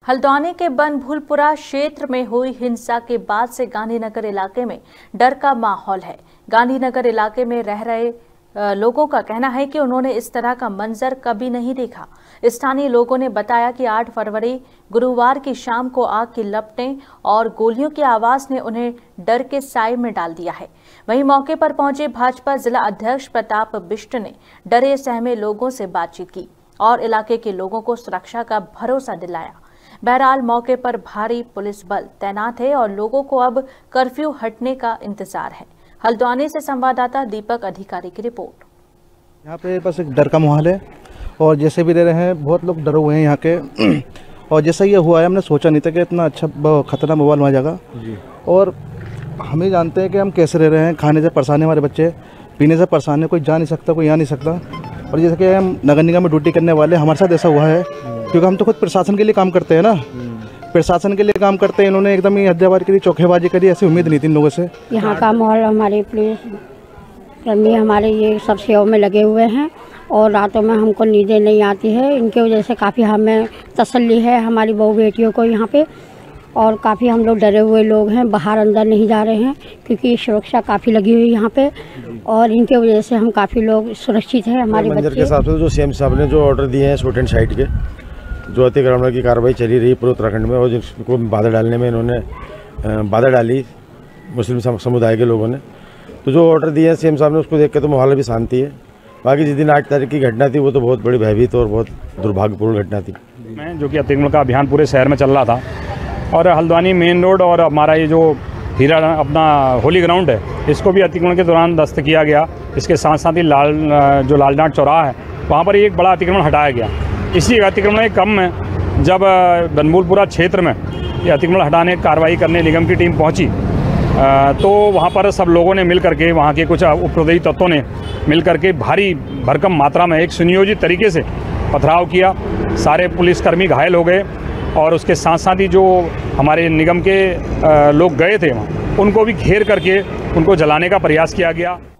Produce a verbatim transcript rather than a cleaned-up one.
हल्द्वानी के बनभूलपुरा क्षेत्र में हुई हिंसा के बाद से गांधीनगर इलाके में डर का माहौल है। गांधीनगर इलाके में रह रहे लोगों का कहना है कि उन्होंने इस तरह का मंजर कभी नहीं देखा। स्थानीय लोगों ने बताया कि आठ फरवरी गुरुवार की शाम को आग की लपटें और गोलियों की आवाज ने उन्हें डर के साए में डाल दिया है। वहीं मौके पर पहुंचे भाजपा जिला अध्यक्ष प्रताप बिष्ट ने डरे सहमे लोगों से बातचीत की और इलाके के लोगों को सुरक्षा का भरोसा दिलाया। बहरहाल मौके पर भारी पुलिस बल तैनात है और लोगों को अब कर्फ्यू हटने का इंतजार है। हल्द्वानी से संवाददाता दीपक अधिकारी की रिपोर्ट। यहाँ पे बस एक डर का माहौल है और जैसे भी दे रहे हैं बहुत लोग डरे हुए हैं यहाँ के। और जैसा ये हुआ है हमने सोचा नहीं था कि इतना अच्छा खतरनाक माहौल वहाँ जाएगा। और हम ही जानते हैं कि हम कैसे रह रहे हैं। खाने से परेशान है हमारे बच्चे, पीने से परेशान है, कोई जा नहीं सकता, कोई आ नहीं सकता। और जैसे कि हम नगर निगम में ड्यूटी करने वाले, हमारे साथ ऐसा हुआ है क्योंकि हम तो खुद प्रशासन के लिए काम करते हैं ना, प्रशासन के लिए काम करते हैं। इन्होंने एकदम ही हद्देबाजी करी, चौखेबाजी करी, ऐसी उम्मीद नहीं थी इन लोगों से। यहाँ का माहौल हमारे पुलिस कर्मी हमारे ये सब सेवा में लगे हुए हैं और रातों में हमको नींदें नहीं आती है। इनके वजह से काफ़ी हमें तसल्ली है हमारी बहू बेटियों को यहाँ पे। और काफ़ी हम लोग डरे हुए लोग हैं, बाहर अंदर नहीं जा रहे हैं क्योंकि सुरक्षा काफ़ी लगी हुई है यहाँ पे और इनके वजह से हम काफ़ी लोग सुरक्षित हैं। हमारे मंजर के हिसाब से जो सीएम साहब ने जो ऑर्डर दिए हैं शूट एंड साइड के, जो अतिक्रमण की कार्रवाई चली रही पूरे उत्तराखंड में और जिसको बाधा डालने में इन्होंने बाधा डाली मुस्लिम समुदाय के लोगों ने, तो जो ऑर्डर दिए हैं सीएम साहब ने उसको देख के तो माहौल भी शांति है। बाकी जिस दिन आठ तारीख की घटना थी वो तो बहुत बड़ी भयभीत और बहुत दुर्भाग्यपूर्ण घटना थी। मैं जो कि अतिक्रमण का अभियान पूरे शहर में चल रहा था और हल्द्वानी मेन रोड और हमारा ये जो हीरा अपना होली ग्राउंड है इसको भी अतिक्रमण के दौरान ध्वस्त किया गया। इसके साथ साथ ही लाल जो लालडांट चौराहा है वहाँ पर एक बड़ा अतिक्रमण हटाया गया। इसी अतिक्रमण के क्रम में जब बनभूलपुरा क्षेत्र में ये अतिक्रमण हटाने कार्रवाई करने निगम की टीम पहुँची तो वहाँ पर सब लोगों ने मिल करके, वहाँ के कुछ उपरोधई तत्वों ने मिल करके भारी भरकम मात्रा में एक सुनियोजित तरीके से पथराव किया। सारे पुलिसकर्मी घायल हो गए और उसके साथ साथ ही जो हमारे निगम के लोग गए थे वहाँ उनको भी घेर करके उनको जलाने का प्रयास किया गया।